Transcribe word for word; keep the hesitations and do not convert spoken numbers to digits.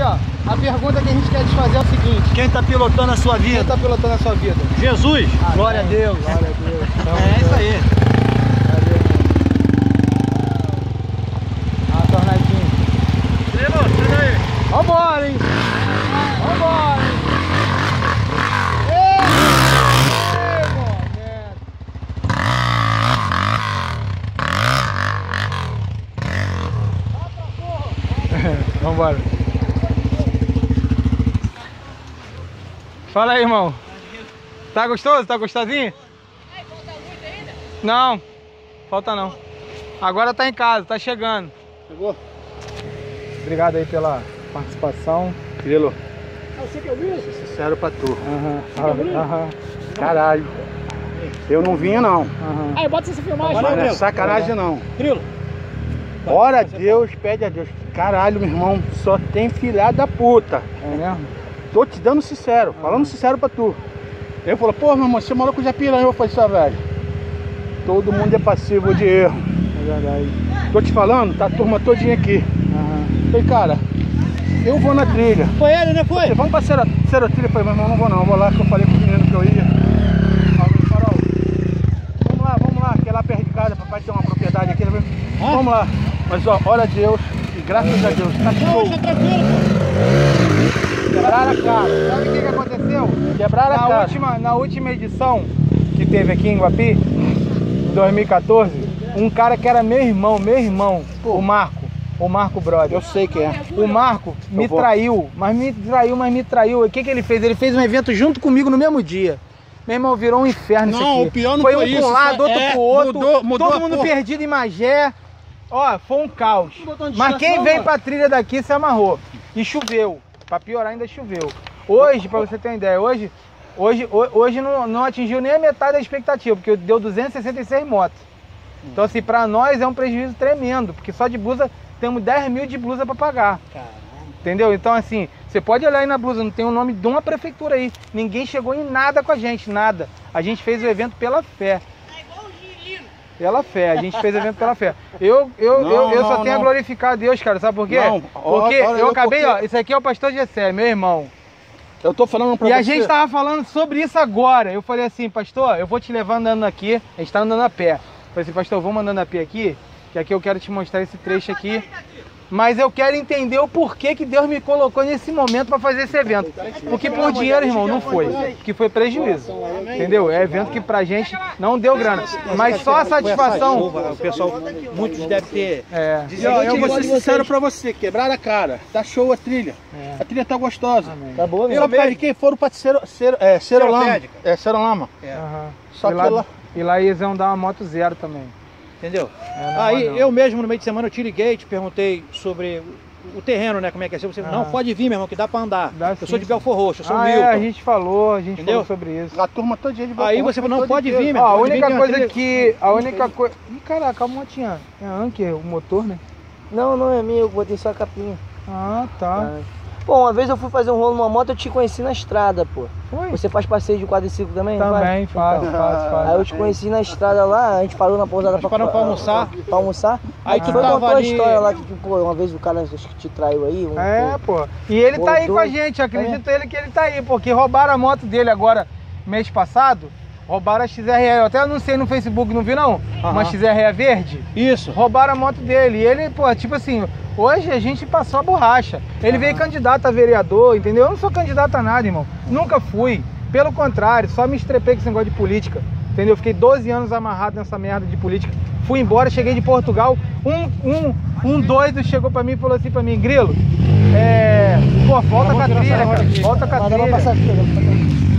ó, a pergunta que a gente quer te fazer é o seguinte: quem está pilotando a sua vida? Quem está pilotando a sua vida? Jesus! Ah, glória a Deus! Glória a Deus! Então, é isso aí! Ah, tornadinho! Grilo, sai daí! Vambora, hein? Vambora, hein? Vambora. Fala aí, irmão. Tá gostoso? Tá gostosinho? Falta muito ainda? Não, falta não. Agora tá em casa, tá chegando. Chegou? Obrigado aí pela participação. Grilo, Ah, você que eu vi? ser sincero pra tu. Aham, aham. Caralho. Eu não vinha não. Aham. Aí, bota essa filmagem. Não Grilo. é sacanagem não. Grilo. Ora a Deus, pede a Deus. Caralho, meu irmão, só tem filha da puta. É mesmo? Tô te dando sincero, falando sincero pra tu. Ele falou, pô, meu irmão, esse maluco já piranha. Eu falei, só velho, todo mundo é passivo de erro. É verdade. Tô te falando, tá a turma todinha aqui. Aham. Falei, cara, eu vou na trilha. Foi ele, né? Foi? Falei, vamos pra Cera, Cera Trilha. Eu falei, meu irmão, não vou não, eu vou lá que eu falei com o menino que eu ia. Falei, Farol, vamos lá, vamos lá, que é lá perto de casa, papai tem uma propriedade aqui. Né? Ah. Vamos lá. Mas ó, ora a Deus, e graças a Deus, tá show. Deixa tranquilo, pô. Quebraram a cara. Sabe o que que aconteceu? Quebraram a Na cara. última, na última edição que teve aqui em Guapi, em dois mil e quatorze, um cara que era meu irmão, meu irmão, o Marco, o Marco Brother. Eu sei quem é. O Marco me vou. traiu, mas me traiu, mas me traiu. O que que ele fez? Ele fez um evento junto comigo no mesmo dia. Meu irmão, virou um inferno isso Não, aqui. o pior não foi foi um isso, pra um lado, outro é, pro outro. mudou- mudou todo a mundo porra. perdido em Magé. Ó, foi um caos. botão de Mas quem distração, veio mano. pra trilha daqui se amarrou. E choveu. Pra piorar, ainda choveu. Hoje, pra você ter uma ideia, hoje, hoje, ho- hoje não, não atingiu nem a metade da expectativa, porque deu duzentas e sessenta e seis motos. Então, assim, pra nós é um prejuízo tremendo, porque só de blusa temos dez mil de blusa pra pagar. Entendeu? Então, assim, você pode olhar aí na blusa, não tem o nome de uma prefeitura aí. Ninguém chegou em nada com a gente, nada. A gente fez o evento pela fé. É igual o girino. Pela fé, a gente fez o evento pela fé. Eu, eu, Não, eu, eu só não, tenho não. a glorificar a Deus, cara, sabe por quê? Não, ó, Porque olha, eu eu acabei, porque- ó, esse aqui é o pastor Gessé, meu irmão. Eu tô falando pra E você. a gente tava falando sobre isso agora. Eu falei assim, pastor, eu vou te levar andando aqui. A gente tá andando a pé. Eu falei assim, pastor, vamos andando a pé aqui, que aqui eu quero te mostrar esse trecho aqui. Mas eu quero entender o porquê que Deus me colocou nesse momento para fazer esse evento. Porque por dinheiro, irmão, não foi. Que foi prejuízo. Entendeu? É evento que pra gente não deu grana. Mas só a satisfação. O pessoal, muitos devem ter. É. E, ó, eu vou ser sincero pra você, quebraram a cara. Tá show a trilha. A trilha tá gostosa. Tá boa, Só por causa de quem foram pra Cero, Cero, é, Cerolama. Ceropédica. É, Cerolama. Aham. Só e, que lá, lá- e lá eles iam dar uma moto zero também. Entendeu? É, não Aí vai não. eu mesmo no meio de semana eu te liguei, te perguntei sobre o, o terreno, né? Como é que é? Você Ah. não, pode vir, meu irmão, que dá pra andar. Dá eu sim, sou de sim. Belfor Roxo, eu sou Ah, Milton. é, a gente falou, a gente Entendeu? falou sobre isso. A turma toda de Aí Belfor você Roxo, falou, não, foi pode todo vir, dia. meu Ó, a Pode vir, única tem uma coisa trilha- que. A única coisa. Ih, caraca, a motinha. É a Anker, o motor, né? Não, não é minha, eu botei só a capinha. Ah, tá. Bom, uma vez eu fui fazer um rolo numa moto, eu te conheci na estrada, pô. Foi? Você faz passeio de quadriciclo também? não Também, faz, Então. faz, faz. Aí eu te conheci na estrada lá, a gente parou na pousada Nós paramos pra almoçar. Pra almoçar. Aí Aí tu tu foi tava contou a ali- história lá que, pô, uma vez o cara acho que te traiu aí. Um, É, pô. E ele tá aí Voltou. com a gente, acredito ele que ele tá aí, porque roubaram a moto dele agora, mês passado. Roubaram a X R E. Eu até anunciei no Facebook, não vi não? Uma X R E verde. Isso. Roubaram a moto dele. E ele, pô, tipo assim, hoje a gente passou a borracha. Ele veio candidato a vereador, entendeu? Eu não sou candidato a nada, irmão. Nunca fui. Pelo contrário, só me estrepei com esse negócio de política. Entendeu? Fiquei doze anos amarrado nessa merda de política. Fui embora, cheguei de Portugal. Um, um, um doido chegou pra mim e falou assim pra mim, Grilo, é. Pô, volta com a trilha, cara. Volta com a Mas dá pra trilha. passar aqui, dá pra passar aqui.